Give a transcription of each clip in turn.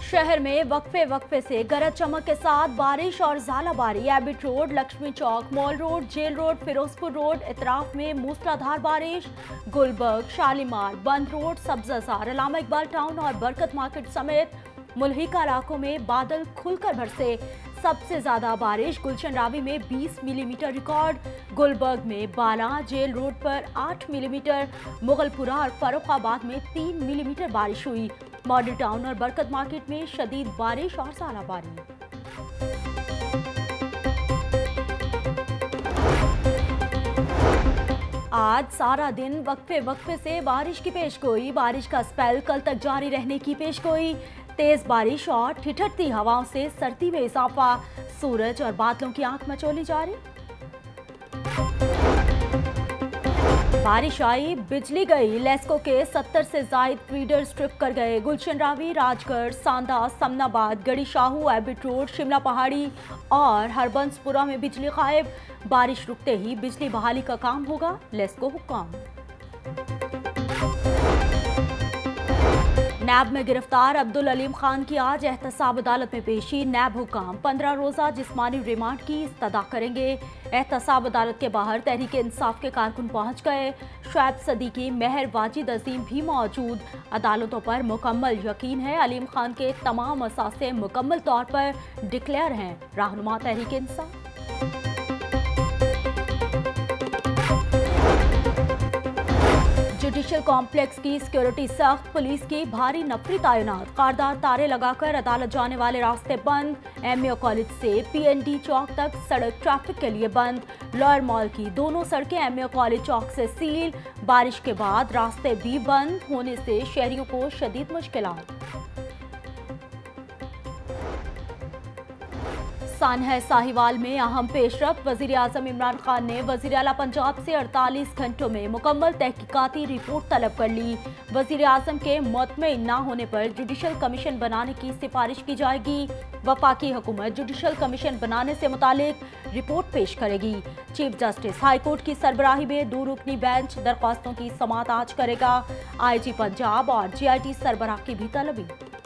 शहर में वक्फे वक्फे से गरज चमक के साथ बारिश और ज़ालाबारी। Abbott road, Lakshmi Chowk, mall road, jail road, Ferozepur road इतराफ में मूसलाधार बारिश। गुलबर्ग, शालीमार, बंद रोड, सब्ज़ाजार, अल्लामा इकबाल टाउन और बरकत मार्केट समेत मुल्हिका इलाकों में बादल खुलकर बरसे। सबसे ज्यादा बारिश गुलशन रावी में 20 मिलीमीटर रिकॉर्ड। गुलबर्ग में 12, जेल रोड पर 8 मिलीमीटर, मुगलपुरा और फर्रुखाबाद में 3 मिलीमीटर बारिश हुई। मॉडल टाउन और बरकत मार्केट में शदीद बारिश और ज़ालाबारी। आज सारा दिन वक्फे वक्फे से बारिश की पेशगोई। बारिश का स्पेल कल तक जारी रहने की पेशगोई। तेज बारिश और ठिठुरती हवाओं से सर्दी में इजाफा। सूरज और बादलों की आंख मचोली जारी। बारिश आई, बिजली गई। लेस्को के 70 से जायद फीडर्स ट्रिप कर गए। गुलशन रावी, राजगढ़, सांदा, समनाबाद, गड़ी शाहू, एबिट रोड, शिमला पहाड़ी और हरबंसपुरा में बिजली गायब। बारिश रुकते ही बिजली बहाली का काम होगा, लेस्को हुक्म। नैब में गिरफ्तार अब्दुल अलीम खान की आज एहतसाब अदालत में पेशी। नैब हुकाम 15 रोजा जिस्मानी रिमांड की इस्तदा करेंगे। एहतसाब अदालत के बाहर तहरीक इंसाफ के कारकुन पहुंच गए। शुएब सदीकी, महर वाजिद अजीम भी मौजूद। अदालतों पर मुकम्मल यकीन है। अलीम खान के तमाम असासे मुकम्मल तौर पर डिक्लेयर हैं। रहनुमा तहरीक इंसाफ। जुडिशल कॉम्प्लेक्स की सिक्योरिटी सख्त, पुलिस की भारी नफरी तैनात। कारदार तारे लगाकर अदालत जाने वाले रास्ते बंद। एमए कॉलेज से पीएनडी चौक तक सड़क ट्रैफिक के लिए बंद। लॉयर मॉल की दोनों सड़कें एमए कॉलेज चौक से सील। बारिश के बाद रास्ते भी बंद होने से शहरियों को शदीद मुश्किलात। सानहा साहिवाल में अहम पेशरफ। वजीर आजम इमरान खान ने वजीर आला पंजाब से 48 घंटों में मुकम्मल तहकीकाती रिपोर्ट तलब कर ली। वजीर आजम के मुतमईन न होने पर जुडिशल कमीशन बनाने की सिफारिश की जाएगी। वफाकी हुकूमत जुडिशल कमीशन बनाने से मुतालिक रिपोर्ट पेश करेगी। चीफ जस्टिस हाई कोर्ट की सरबराही में 2 रुकनी बेंच दरख्वास्तों की समाअत आज करेगा। IG पंजाब और GIT सरबराह की भी तलबी।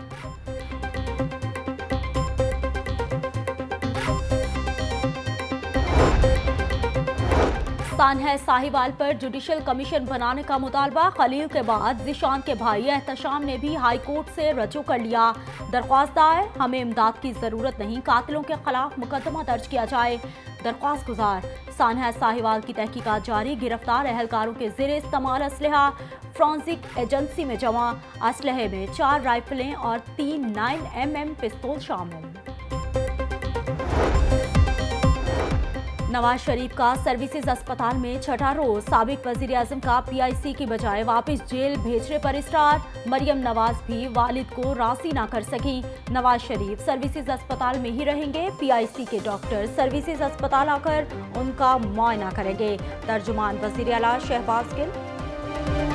सानहा साहिवाल पर जुडिशल कमीशन बनाने का मुतालबा। खलील के बाद जिशान के भाई एहतशाम ने भी हाई कोर्ट से रजू कर लिया। दरख्वास्त दायर, हमें इमदाद की जरूरत नहीं, कातिलों के खिलाफ मुकदमा दर्ज किया जाए। दरख्वास्त गुजार। सानहा साहिवाल की तहकीकात जारी। गिरफ्तार एहलकारों के ज़ेरे इस्तेमाल असलहा फ्रांसिक एजेंसी में जमा। असलहे में 4 राइफलें और 3 9mm पिस्तौल शामिल। नवाज शरीफ का सर्विसेज अस्पताल में छठा रोज। साबिक वजीर आजम का PIC की बजाय वापस जेल भेजने पर इसरार। मरियम नवाज भी वालिद को राजी ना कर सकी। नवाज शरीफ सर्विसेज अस्पताल में ही रहेंगे। PIC के डॉक्टर सर्विसेज अस्पताल आकर उनका मुआयना करेंगे। तर्जुमान वजीर आला शहबाज गिल।